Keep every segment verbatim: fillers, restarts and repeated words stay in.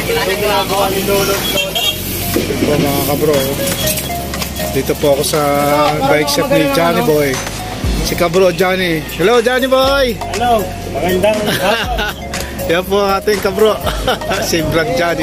po mga kabro. Dito po ako sa bike shop ni Johnny Boy. Si kabro Johnny. Hello Johnny Boy! Hello! Magandang yan po ang ating kabro. Si Vlog Johnny.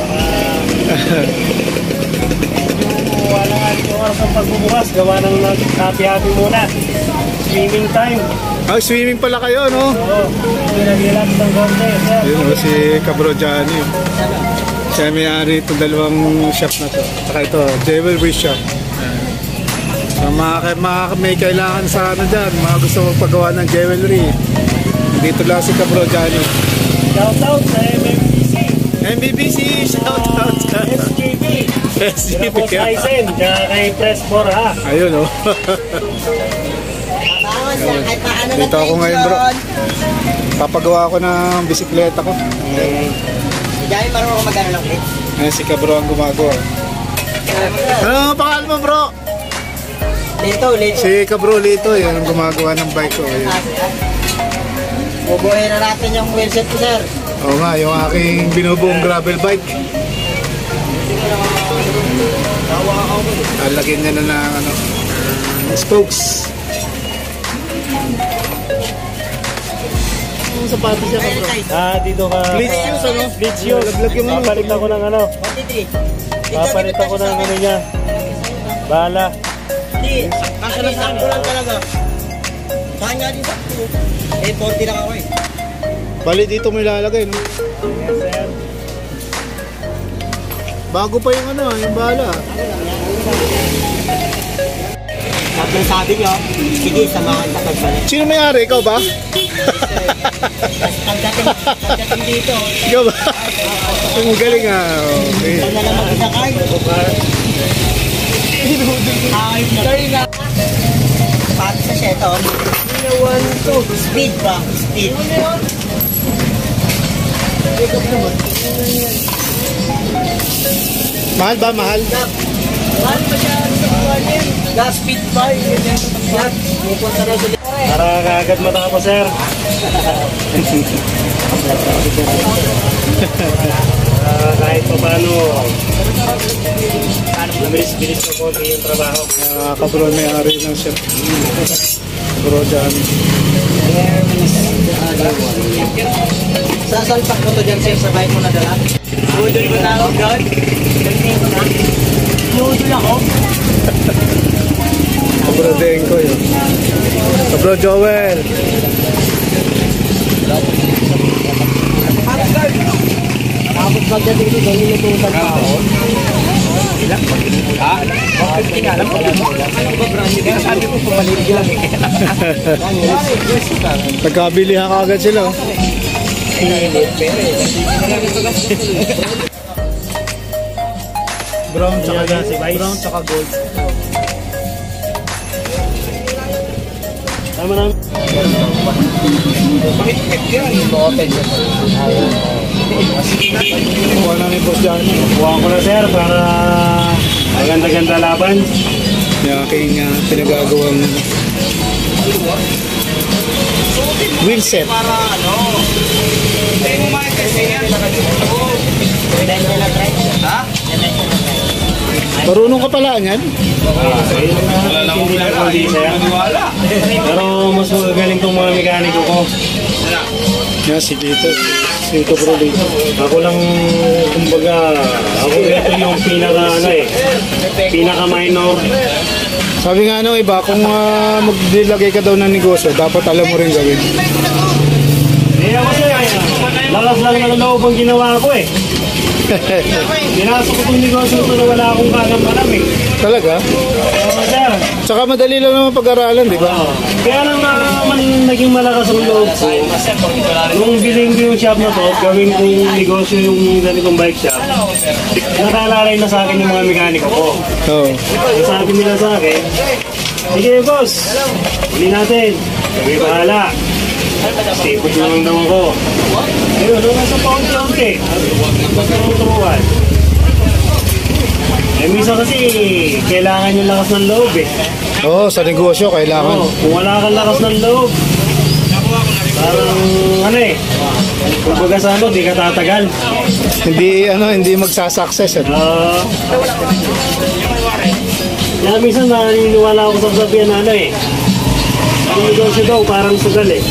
Wala nga ito oras ang pagbubukas. Gawa ng happy-happy muna. Swimming time. Ah, swimming pala kayo, no? Oo. Pinag-relax ng konti. Yun o, si kabro Johnny. Siya may-ari itong dalawang shop na to. Saka ito, jewelry shop. So, mga, mga may kailangan sa ano dyan, mga gusto magpagawa ng jewelry. Dito lang si kabro Johnny. Shout out sa M M B C. M B B C, shout out sa S G B. S G B. Boss Aizen, kaya kay Press four ha. Ayun o. Dito ako ngayon bro. Papagawa ko ng bisikleta ko. Diyan marunong ako mag-ano ng clip. Ayan si kabro ang gumagawa. Ano ang pangalan mo bro? Lito, Lito. Si kabro Lito, yan ang gumagawa ng bike ko. Bubuhin na natin yung wheelset ko sir. Oo nga, yung aking binubuong gravel bike. Alagyan niya na ng ano, spokes. Ang sapatos niya kabro. Ah, dito ka. Bleach shoes ano? Bleach shoes. Laglag yung ano. Papalit ako ng ano. Papalit ako ng ano niya. Bala. Hindi, kasi nasakto lang talaga. Saan nga din sakto? Eh, forty lang ako eh. Bali dito mo ilalagay, no? Yes, sir. Bago pa yung ano, yung bala. At yung sabi nyo, sige, samahan ka pagbalik. Sino may-ari? Ikaw ba? Pagdating, pagdating dito. Ikaw ba? Ang galing ah. Okay. Ikaw na lang mag-isakay. Kahit na. Sorry na. Pati sa seto. one, two. Speed ba? Speed. Mahal ba? Mahal? Mahal pa siya sa buwan yan. Gas speed ba? Gas. Pupunta na sa Para kaagad mata ko, sir. uh, kahit pa paano, mabilis-bilis na konti yung trabaho. Uh, kabro may-ari ng shop. Kabro dyan. Sasalpak mo to dyan sir, sabay mo na dala. Budol ko na ako dyan. Budol ko na. Budol ako. Kabro Denko yun. Kabro Joel. Tapos pagdating dito, nilutusan pa ako. Ilang? Ha? Bakit tingalam ko lang? Ano ba brand new? Sabi ko pumalig lang eh. Nagkabilihan ka agad sila. Brown tsaka brown tsaka gold. Tama na. Kuha na ni Boss Johnny. Kuha ko na, sir, para maganda-ganda laban. Yung aking uh, pinagagawang wheelset. Para ano? Hindi mo makikasi yan. Ha? Marunong ka pala yan? Wala lang hindi lang hindi siya. Pero mas magaling tong mga mekaniko ko. Yan, si Dito. Si Kabro Dito. Ako lang, kumbaga, ako ito yung pinaka ano eh, pinaka minor. Sabi nga ano iba, kung uh, maglagay ka daw ng negosyo, dapat alam mo rin gawin. Eh ako siya, lakas lang ng loob ang ginawa ko eh. Pinasok ko itong negosyo ito na wala akong kagam-alam eh. Talaga? Oo, sir. Tsaka madali lang naman pag-aralan, di ba? Oo. Kaya lang naman naging malakas ang loob ko. Nung biling ko yung shop na to, gawin ko yung negosyo yung ganitong bike shop. Nakalalay na sa akin yung mga mekaniko ko. Oo. So, sabi nila sa akin, sige boss, huli natin. Kami bahala. Sipot na lang daw ako. Ayun, nung nasa paunti-unti. Turuan. Eh, minsan kasi, kailangan yung lakas ng loob eh. Oo, sa negosyo kailangan. Oo, kung wala kang lakas ng loob, Parang ano eh. Kung baga sa ano, di ka tatagal. Hindi, ano, hindi magsasucess. Eh. Ah. Kaya minsan naniniwala ako sa sabihan na ano eh. Ang negosyo daw parang sugal eh.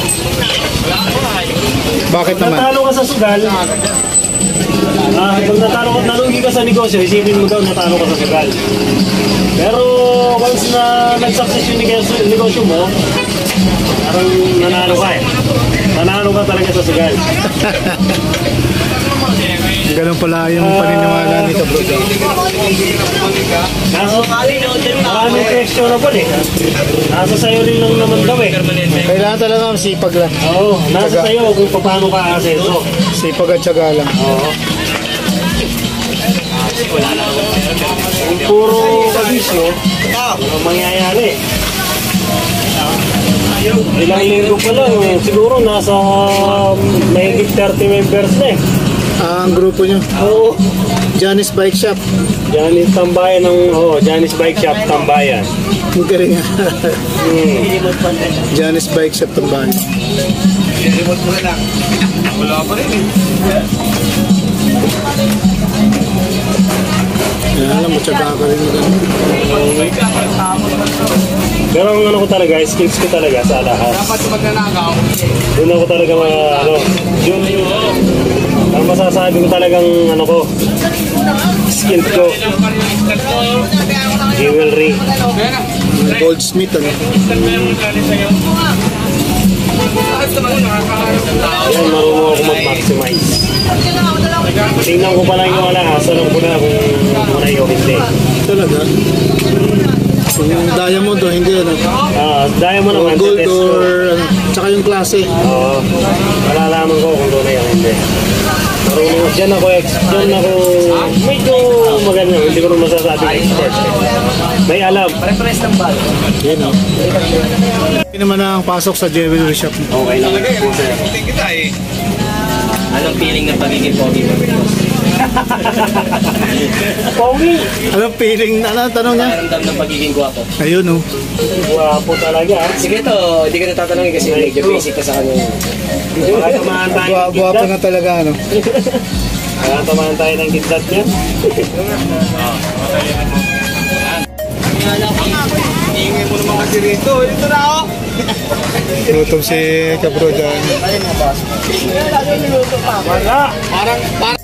Bakit naman? Natalo ka sa sugal. Ah, pag natalo ka, nalugi ka sa negosyo, isipin mo daw natalo ka sa sugal. Pero once na nag-success yung negosyo, negosyo mo, parang nanalo ka eh. Nanalo ka talaga sa sugal. Ganun pala yung paniniwala ni Kabro Jan. Kaso, maraming questionable eh. Nasa sayo rin lang naman daw eh. Kailangan talaga sipag lang. Oo, nasa sayo kung paano ka aseso. Sipag at syaga lang. Oo. Kung puro kabisyo, ano mangyayari? Ilang linggo pa lang, siguro nasa mahigit thirty members na eh. Ah, ang grupo nyo. Oo. Janice Bike Shop. Janice Tambayan ng, oh, Janice Bike Shop Tambayan. Ang galing nga. Hmm. Janice Bike Shop Tambayan. Remote mo na lang. Wala pa rin eh. Yan alam mo, tsaga ka rin mo ganun. Pero ang ano ko talaga, skills ko talaga sa lahat. Dapat sa magnanakaw. Doon ako talaga mga, ano, yun, yun. Ang masasabi ko talagang, ano ko, skills ko. Jewelry. Goldsmith, ano? Yan, marunong ako mag-maximize. Tingnan ko pa lang yung alahas, alam ko na kung muna yung hindi. Talaga? Yung diamond o hindi, ano? Ah, dahil mo Or naman, gold test ko. or, ano, tsaka yung klase. Oo, malalaman ko kung doon na yung hindi. Marunong, dyan ako, ex- dyan ako, medyo maganda, hindi ko rin masasabi expert. May alam. Pare-pares ng bal. Yun, no? Hindi naman ang pasok sa jewelry shop. Okay lang. Tingin kita eh. Anong feeling ng pagiging pogi mo? Pogi! Anong feeling? Ano ang tanong niya? Pakiramdam ng pagiging gwapo. Ayun, no? Guwapo talaga. Sige to, hindi ko natatanungin kasi medyo basic ka sa kanya. Baka tamahan tayo Gwa- ng Gwapo kidlat. na talaga, ano? Baka tamahan tayo ng kidlat niya. Ingay mo naman kasi rito. Ito na ako. Gutom si Kabro Jan. Wala! Parang, parang.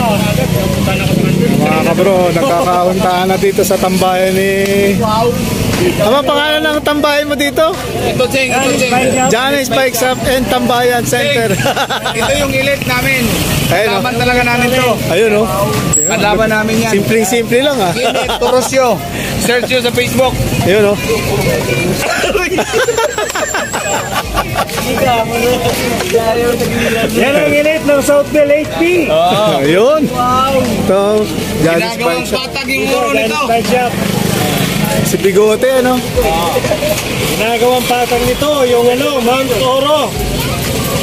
Mga kabro, nagkakauntaan na dito sa tambayan ni... Ano ang pangalan ng tambayan mo dito? Ito, Cheng. Ito, Cheng. Janice Bike Shop and Tambayan Center. Ito yung elite namin. Ayun, Laban no? talaga namin to. Ayun, no? Panlaban namin yan. Simpleng-simple lang, ah. Gilid Torosio. Search nyo sa Facebook. Ayun, no? Yan ang elite ng Southville eight P! Ayun. Ito, Janice Ginagawang Bike Shop. patag yung muro nito. Bike shop. Si Bigote, ano? Ginagawang patang nito, yung ano, Mount Oro.